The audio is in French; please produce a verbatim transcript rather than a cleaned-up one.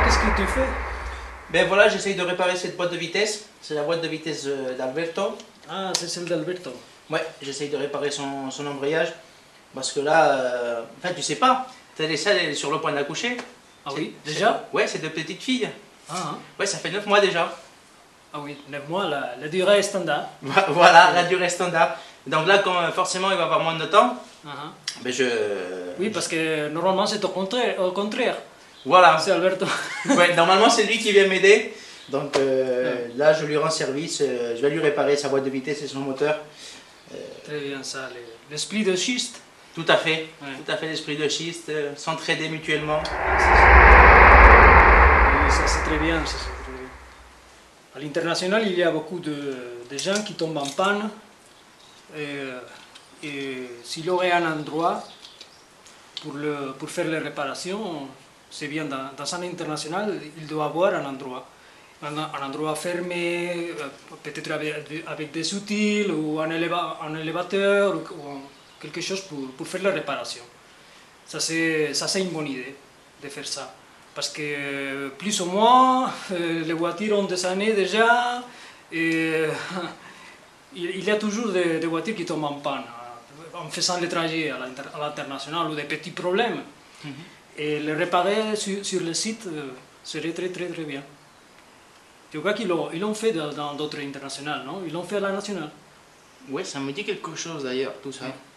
qu'est-ce que tu fais? Ben voilà, j'essaye de réparer cette boîte de vitesse. C'est la boîte de vitesse euh, d'Alberto. Ah, c'est celle d'Alberto. Ouais, j'essaye de réparer son, son embrayage. Parce que là, euh, enfin tu sais pas, t'as laissé, elle est sur le point d'accoucher. Ah oui, C'est- déjà? c'est- Ouais, c'est deux petites filles. Ah, hein. Ouais, ça fait neuf mois déjà. Ah oui, neuf mois, la, la durée est standard. Voilà, la durée standard. Donc là, quand euh, forcément il va avoir moins de temps, Ah, hein. ben je... Oui, parce que normalement c'est au contraire. Au contraire. Voilà. C'est Alberto. Ouais, normalement c'est lui qui vient m'aider. Donc euh, là, je lui rends service. euh, je vais lui réparer sa boîte de vitesse et son moteur. Euh, Très bien ça, le- l'esprit de schiste. tout à fait. Ouais. Tout à fait l'esprit de schiste. euh, S'entraider mutuellement. Oui, ça c'est très bien, ça, c'est très bien. À l'international, il y a beaucoup de, de gens qui tombent en panne. Et, et s'il y aurait un endroit pour, le, pour faire les réparations, c'est bien. Dans, dans un international, il doit avoir un endroit. Un, un endroit fermé, euh, peut-être avec, avec des outils ou un, éléva, un élévateur ou, ou quelque chose pour, pour faire les réparations. Ça c'est une bonne idée de faire ça. Parce que plus ou moins, euh, les voitures ont des années déjà, et il, il y a toujours des, des voitures qui tombent en panne en faisant les trajets à l'international ou des petits problèmes. Mhm. Et les réparer sur, sur le site euh, serait très très très bien. Je crois qu'ils l'ont ils l'ont fait dans d'autres internationales, non? Ils l'ont fait à la nationale. Ouais, ça me dit quelque chose d'ailleurs, tout ça. Ouais.